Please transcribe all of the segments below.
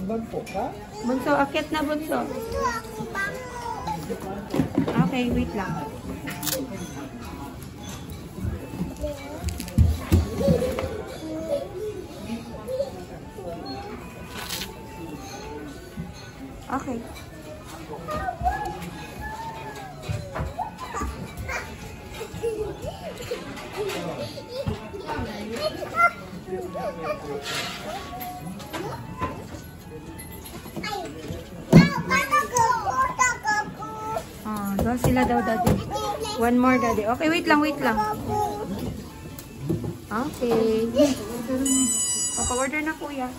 Bangko ka? Bunso, akit na bunso. Okay, wait lang. Okay. Doon sila daw, daddy. One more, daddy. Okay, wait lang, wait lang. Okay. Papa-order na, kuya.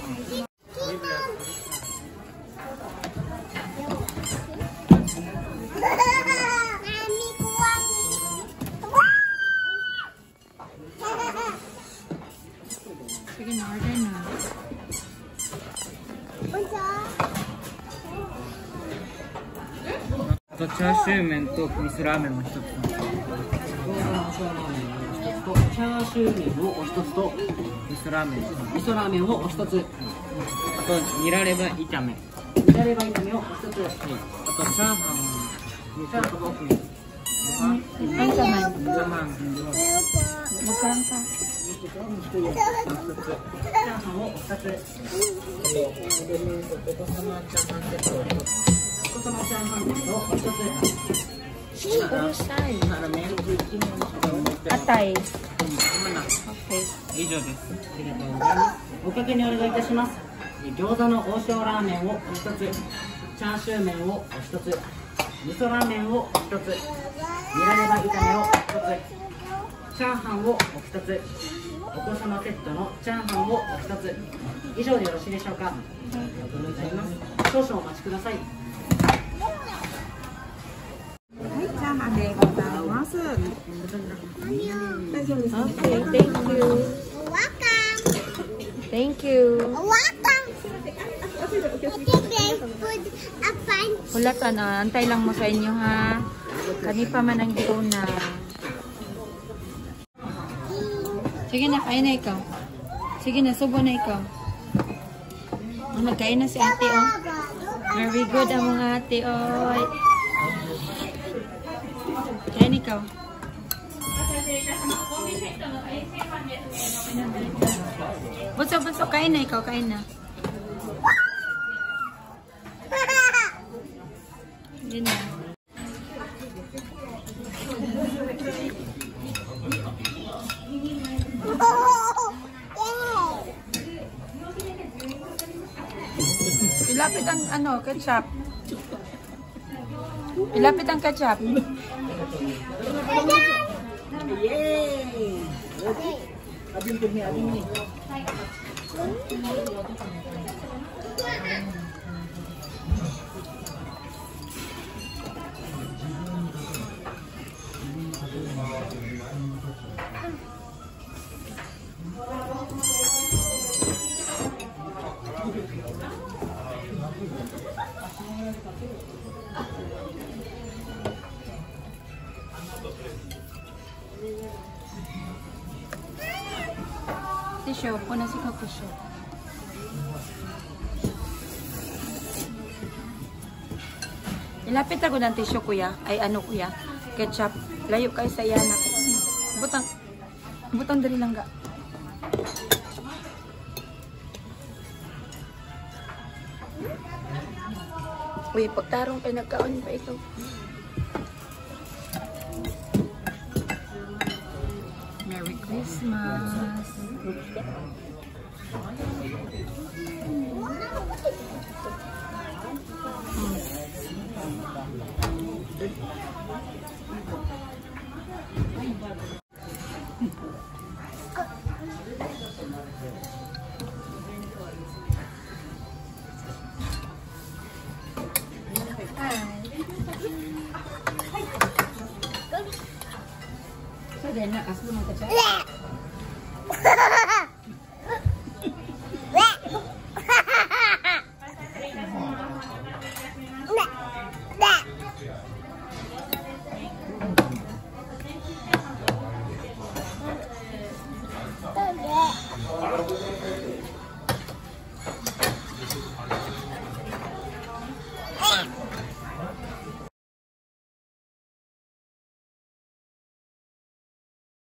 Sige na, order na. チャーシュー麺と味噌ラーメンも一つ。チャーシュー麺をお一つと味噌ラーメン。味噌ラーメンをお一つ。あとニラレバ炒め。ニラレバ炒めをお一つ。あとチャーハン。チャーハン奥に。 Ang saman. Saman. Magkano ka? チャーハンをお二つ。お子様チャーハンセットをお一つ。 Atay. Okay. 以上です。ありがとうございます。おかけにお願いいたします。餃子の王将ラーメンをお一つ。チャーシュー麺をお一つ。味噌ラーメンをお一つ。ニラレバ炒めをお一つ。チャーハンをお一つ。お子様セットのチャーハンをお一つ。以上でよろしいでしょうか。ありがとうございます。少々お待ちください。 はい、チャーハンでございます。大丈夫ですか？ Okay, thank you. Thank you. Wala ka na. Antay lang mo sa inyo, ha? Kani pa man ang giuna. Sige na, kain na ikaw. Sige na, subo na ikaw. Nagkain na si ate, oh. Very good ang mga ate, oh. Kain ikaw. Bunso, kain na ikaw, kain na. Hindi na. Ilapit ang ketchup. Ilapit ang ketchup. Yay! Abin kami, abin ni. Tissue, puna si ka tissue. Ilapit ako ng tissue, kuya. Ay, ano, kuya? Ketchup. Layo kayo sa yana. Butang dali lang ga. Uy, pagtarong kayo nagkaon pa ito. Merry Christmas. So then, nakas mo ka siya.